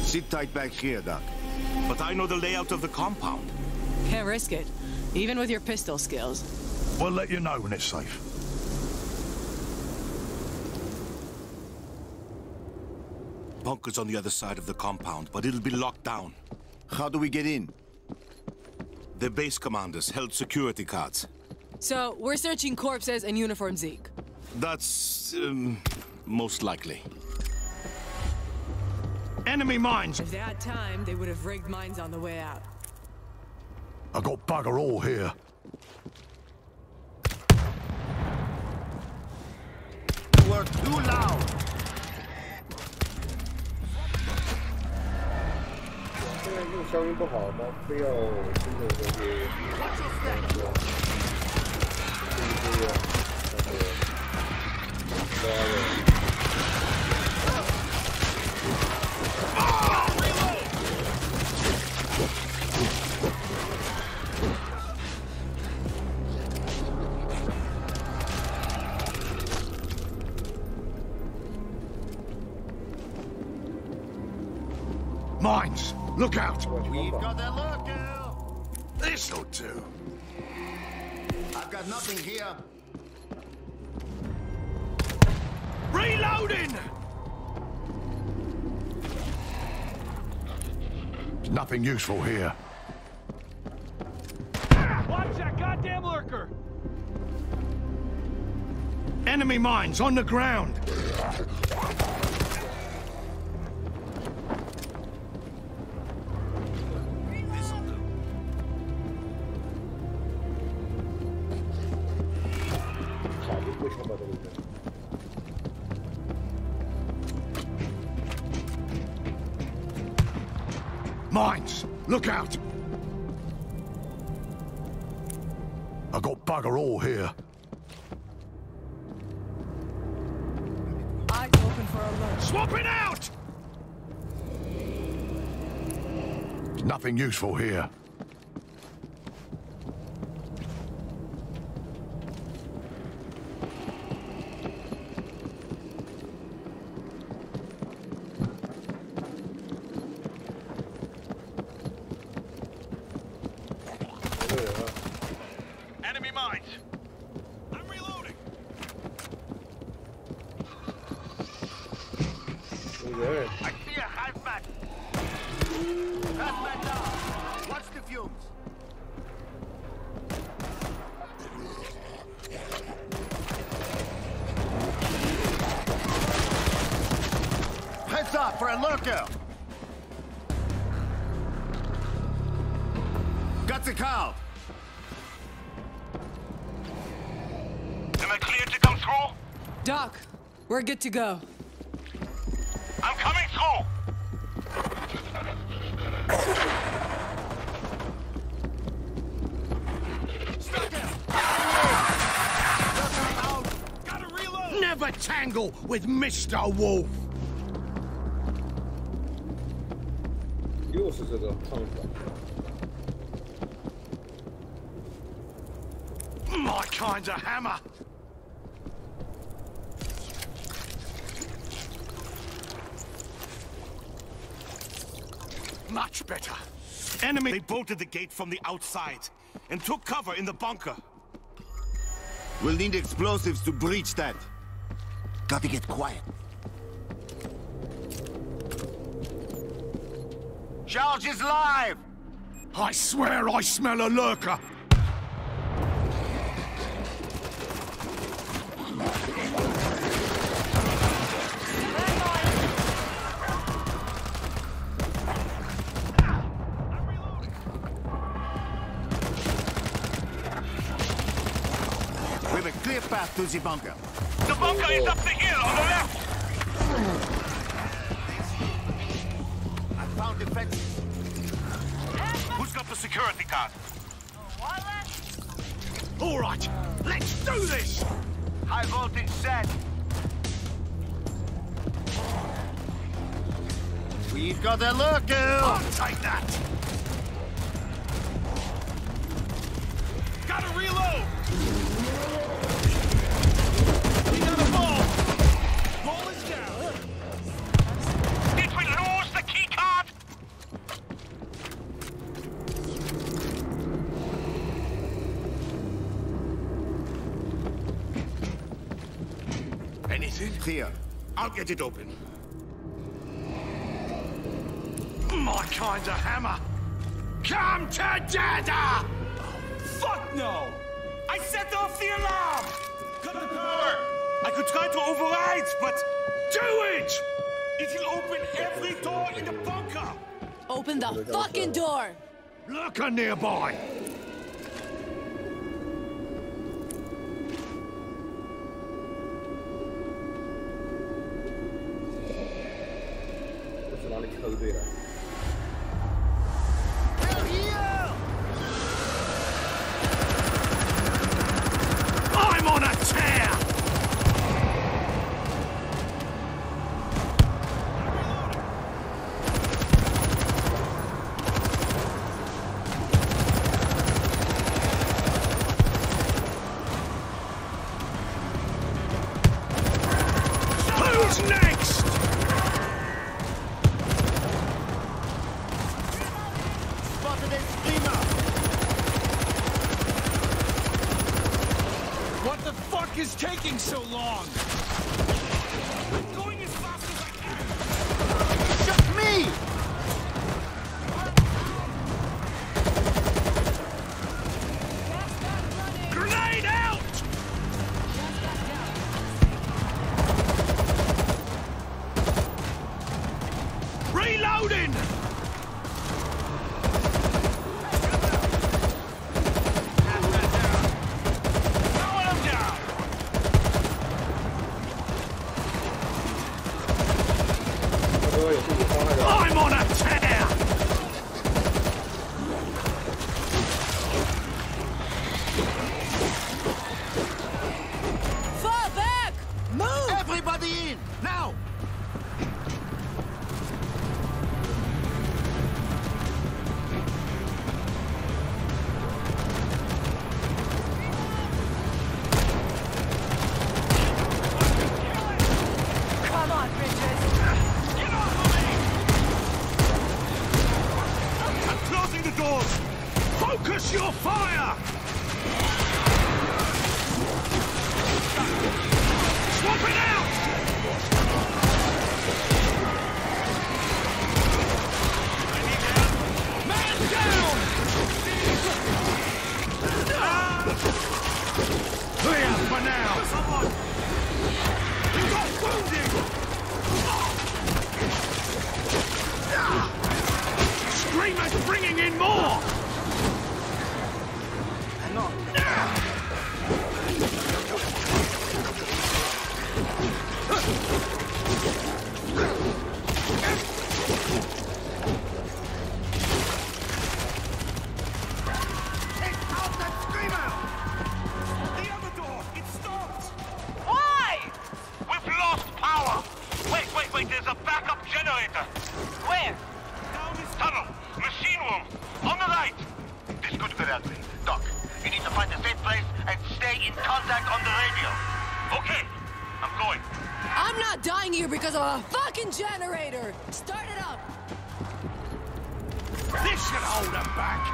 Sit tight back here, Doc. But I know the layout of the compound. Can't risk it, even with your pistol skills. We'll let you know when it's safe. Bunker's on the other side of the compound, but it'll be locked down. How do we get in? The base commanders held security cards. So, we're searching corpses and uniform Zeke. That's, most likely. Enemy mines! If they had time, they would have rigged mines on the way out. I got bugger all here. You are too loud! Mines! Look out! We've got a lookout! This'll do. I've got nothing here. Reloading! There's nothing useful here. Watch that goddamn lurker! Enemy mines on the ground! Mines! Look out! I got bugger all here. Eyes open for alert. Swap it out! There's nothing useful here. Enemy mines! I'm reloading! I see a hazmat! Hazmat down! Watch the fumes! Heads up for a lurker! Got the cow! Am I clear to come through? Doc, we're good to go. I'm coming through! Stuck him! Gotta reload! Never tangle with Mr. Wolf! 又是这个胖子。 My kind of hammer! Much better. Enemy... They bolted the gate from the outside and took cover in the bunker. We'll need explosives to breach that. Gotta get quiet. Charge is live! I swear I smell a lurker! We have a clear path to the bunker. The bunker is up the hill on the left! I found defenses. Who's got the security card? All right, let's do this! High voltage set. We've got a lurker! I'll take that! Gotta reload! We got a ball! Ball is down! Did we lose the key card? here. I'll get it open. My kind's a hammer. Come to Dada! Fuck no! I set off the alarm! Cut the power! I could try to override, but Do it! it'll open every door in the bunker! Open the fucking door! Lurker nearby. I'm on a tear! Who's next? Spotted a screamer! What the fuck is taking so long? I'm going as fast as I can! Just me! Grenade out! Reloading! I'm on a tear! Fall back! Move! Everybody in! Now! Come on, bitches! Get off of me! I'm closing the doors! Focus your fire! Swap it out! Man down! Clear for now! Someone! You got wounded! Screamer's bringing in more! Hang on. Take out that screamer! The other door! It stopped! Why? We've lost power! Wait, there's a backup generator! Where? Down this tunnel! Machine room! On the right! This could go that way. Doc, you need to find a safe place and stay in contact on the radio. Okay, I'm going. I'm not dying here because of a fucking generator! Start it up! This should hold them back!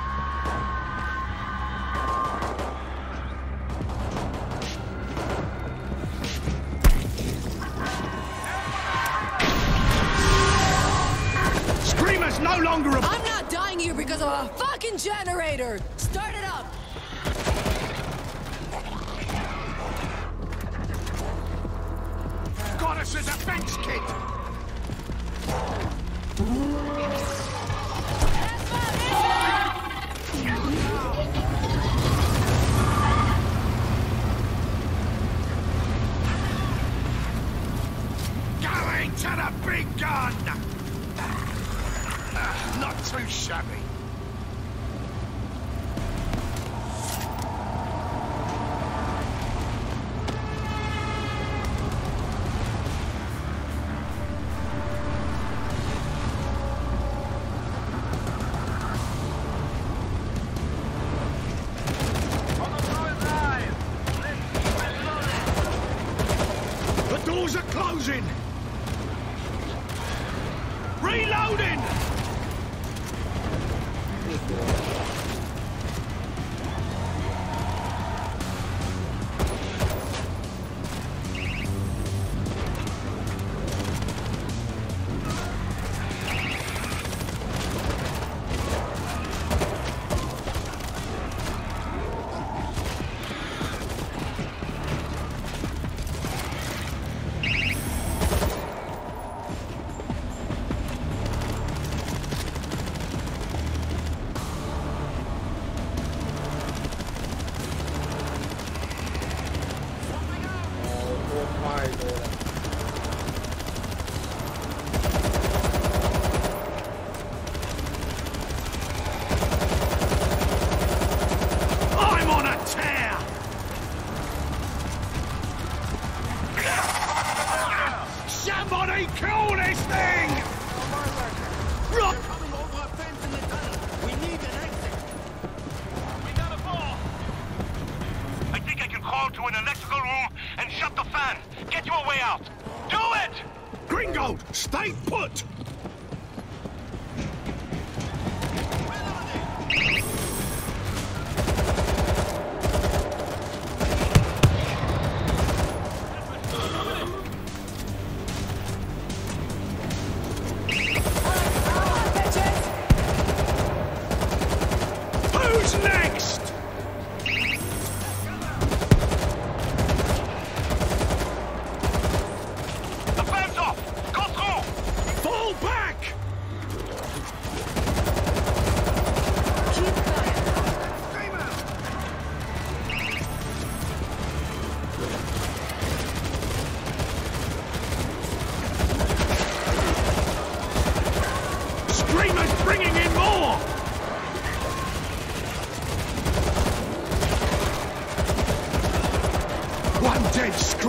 Screamer's no longer a... I'm not dying here because of a fucking generator! Start it up! Got us a defense kit! Going to the big gun! Not too shabby. The doors are closing! Reloading!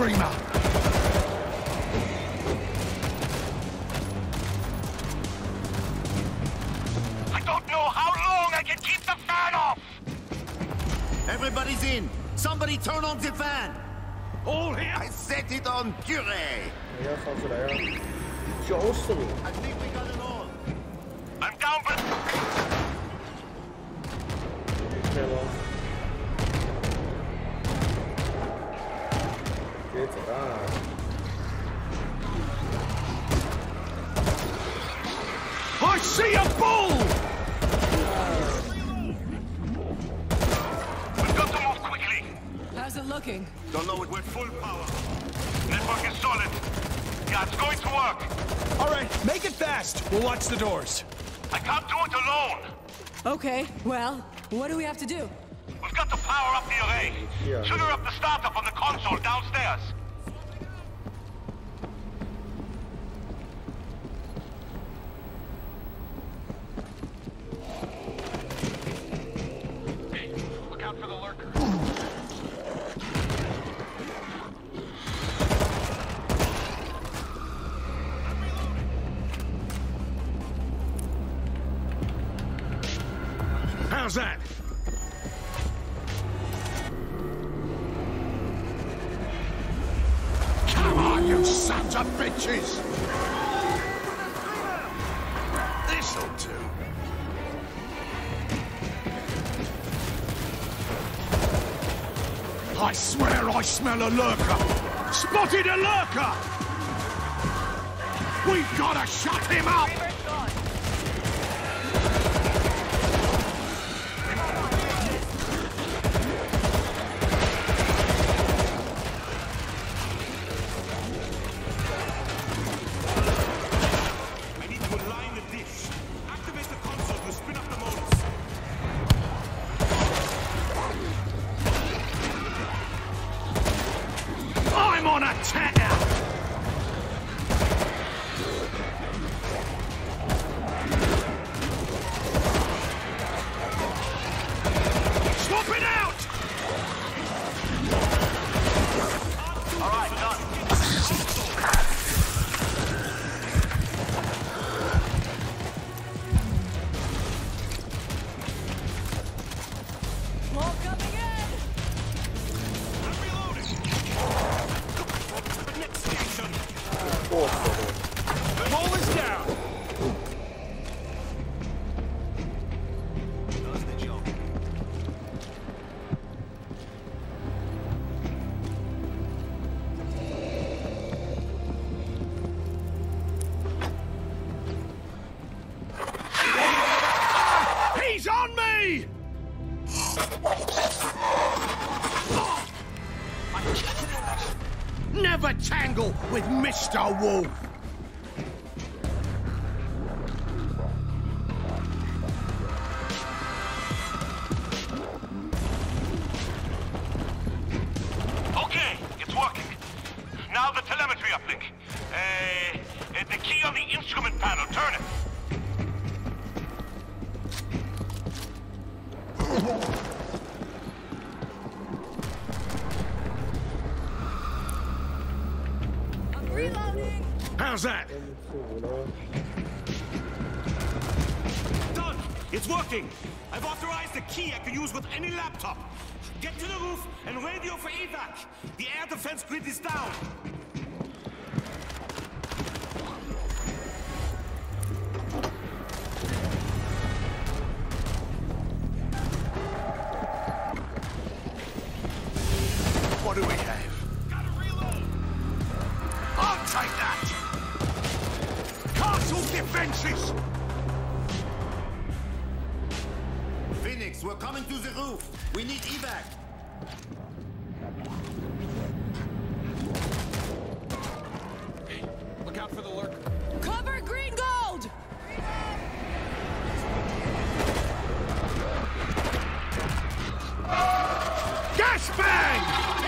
Screamer! I don't know how long I can keep the fan off! Everybody's in! Somebody turn on the fan! All here! I set it on puree! 你要上次来啊！绞死你！ I think we got it all! I'm down, but 对吗？别走啦！ I see a bull! we've got to move quickly. How's it looking? Don't know it. We're full power. Network is solid. Yeah, it's going to work. All right, make it fast. We'll watch the doors. I can't do it alone. Okay, well, what do we have to do? We've got to power up the array. Yeah. Trigger up the startup on the console downstairs. Look out for the lurker. How's that? Come on, you sons of bitches! This'll do. I swear I smell a lurker! Spotted a lurker! We've gotta shut him up! I need to align the dish. Activate the console to spin up the motors. I'm on a tear! Swap it out! All right, done. More coming in! I'm reloading. The next station. 过死了！ Ball is down! Does the job. He's on me! Never tangle with Mr. Wolf! Okay, it's working. Now the telemetry uplink. The key on the instrument panel. Turn it. I'm reloading! How's that? 4了。 Done. It's working. I've authorized a key I can use with any laptop. Get to the roof and radio for evac. The air defense grid is down. What do we have? Gotta reload. I'll take that! Castle defenses! Phoenix, we're coming to the roof. We need evac. Look out for the lurker. Cover Greengold! Gas bang!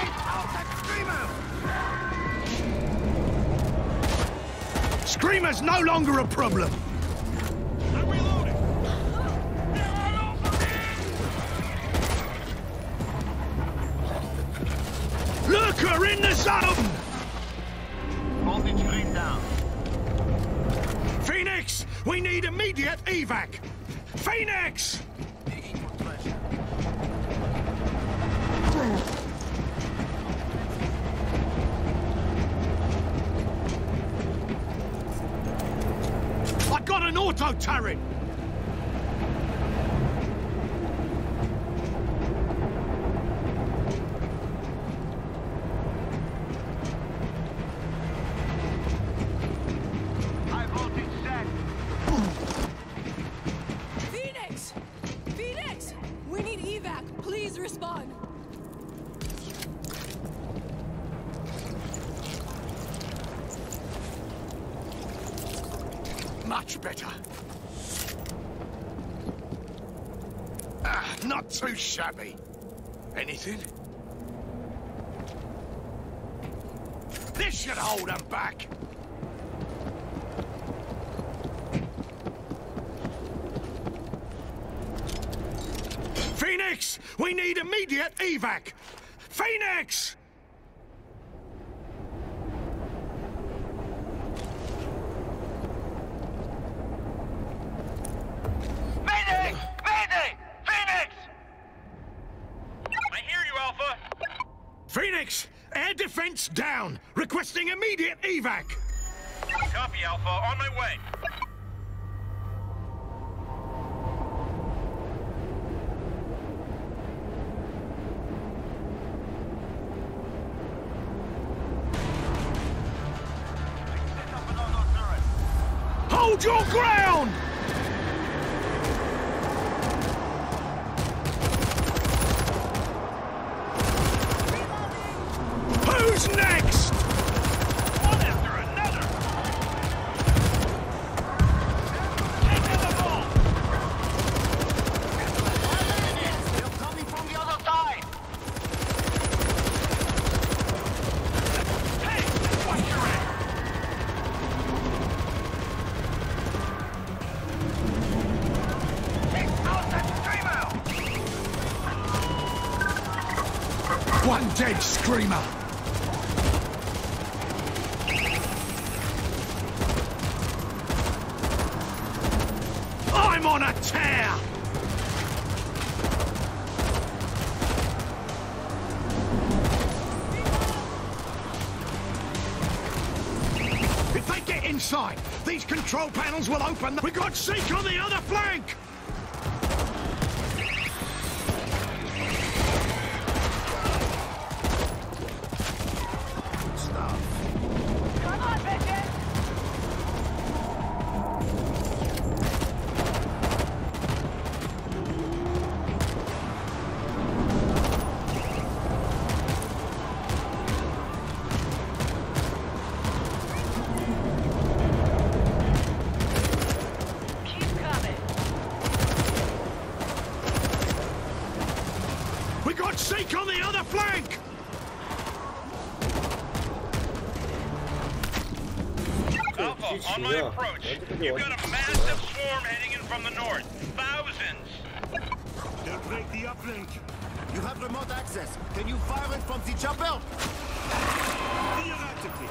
Screamer's no longer a problem. I'm reloading. Lurker in the zone! need immediate evac! Phoenix! I got an auto turret! Phoenix! Phoenix! We need evac. Please respond. Much better. Not too shabby. Anything? This should hold them back. Phoenix! We need immediate evac! Phoenix! Mayday! Mayday! Phoenix! I hear you, Alpha. Phoenix! Air defense down! Requesting immediate evac! Copy, Alpha. On my way. Hold your ground! Who's next? One after another. Take to the ball. They're coming from the other side. Hey, watch your ass. Take out that screamer. One dead screamer. I'm on a tear! If they get inside, these control panels will open. We got Zeke on the other flank! Come on, bitches. Keep coming. We got Zeke on the other flank! Alpha, on my approach. You've got a massive swarm heading in from the north. Thousands. They'll break the uplink. You have remote access. Can you fire it from the chopper? Theoretically.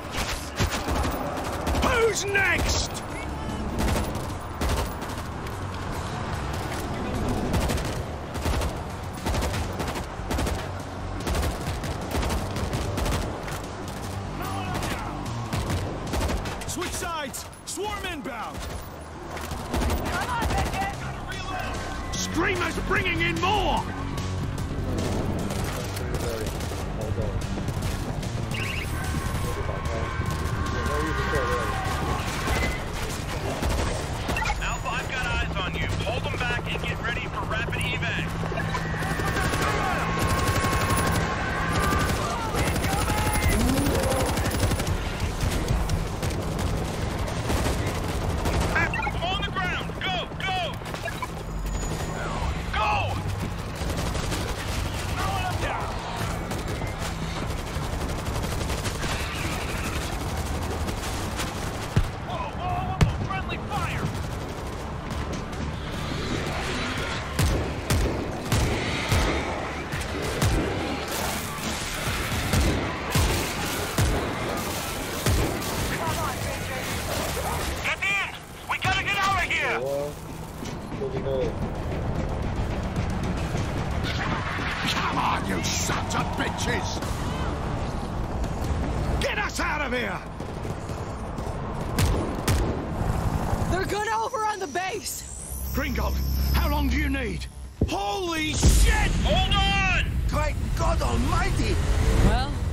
Who's next? Switch sides! Swarm inbound! Come on, bitches. Screamer's bringing in more! Alpha, I've got eyes on you. Hold them back and get ready for rapid evac. I'm on the ground. Go, go! Go! You sons of bitches! Get us out of here! They're gonna overrun the base! Greengold, how long do you need? Holy shit! Hold on! Great God Almighty! Well,